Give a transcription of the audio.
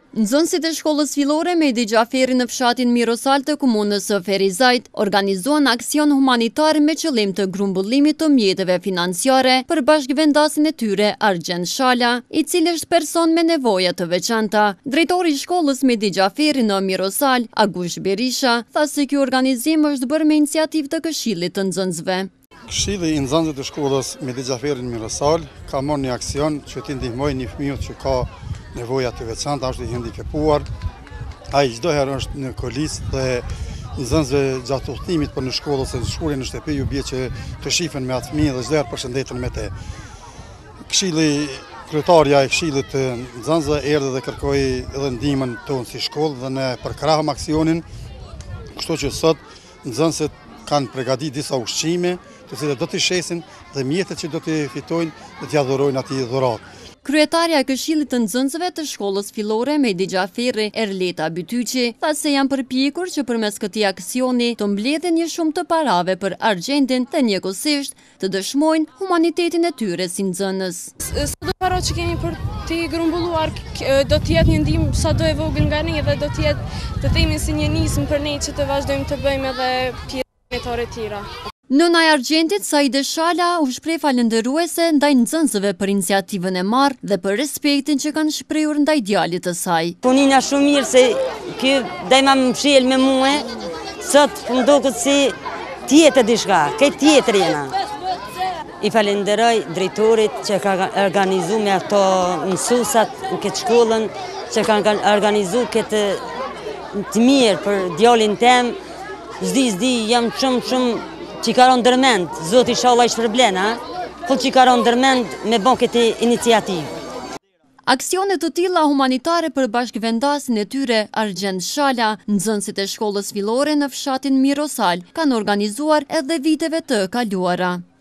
Nxënësit e shkollës fillore Mehdi Gjaferi në fshatin Mirosal të komunës së Ferizajt organizuan aksion humanitar me qëllim të grumbullimit të mjeteve financiare për bashkëvendasin e tyre Argjend Shala, i cili është person me nevoja të veçanta. Drejtori i shkollës Mehdi Gjaferi në Mirosal, Agush Berisha, tha se ky organizim është bërë me iniciativë të Këshillit të Nxënësve. Këshilli i nxënësve të shkollës Mehdi Gjaferi në Mirosal ka marrë një aksion që t'i ndihmojë një fëmijë që ka nevoja të veçanta, është i hendikepuar. Ai çdo herë është në kolis dhe nxënësve gjatë udhëtimit për në shkollë ose në shkollë në shtëpi ju bie që të shifen me atë fëmijë dhe çdo herë përshëndeten me te. Këshilli kryetarja e këshillit të nxënësve erdhi dhe kërkoi edhe ndihmën tonë si shkollë dhe ne përkrahëm aksionin, kështu që sot nxënësit kanë përgatitur disa ushqime, të cilat do t'i shesin dhe mjetet që do t'i fitojnë dhe t'i adhurojnë atij dhuratë. Kryetarja e Këshillit të Nxënësve të shkollës fillore Mehdi Gjaferi, Erleta Bytyqi, tha se janë përpjekur që përmes këtij aksioni të mbledhin një shumë të parave për Argjendin dhe njëkohësisht të dëshmojnë humanitetin e tyre si nxënës. Sado para që kemi për t'i grumbulluar do t'jetë një ndihmë sado e vogël nga ne dhe do t'jetë të themi si një nismë për ne që të vazhdojmë të bëjmë edhe pjesëtare tjera. Nëna e Argjendit, Saide Shala, u shpreh falënderuese ndaj nxënësve për iniciativën e marrë dhe për respektin që kanë shprehur ndaj djalit të saj. Punina shumë mirë se ky daj ma më mshjel me mua, sot më duket si tjetër diçka, këtë tjetër jena. I falenderoj drejtorit që ka organizuar me ato mësuesat në këtë shkollën, që kanë organizuar këtë të mirë për djalin tem. Zdi jam shumë që ka rënë ndërmend, Zoti inshallah i shpërblen, po që ka rënë ndërmend me bën këtë iniciativë. Aksione të tilla humanitare për bashkëvendasin e tyre Argjend Shala, nxënësit e shkollës fillore në fshatin Mirosal kanë organizuar edhe viteve të kaluara.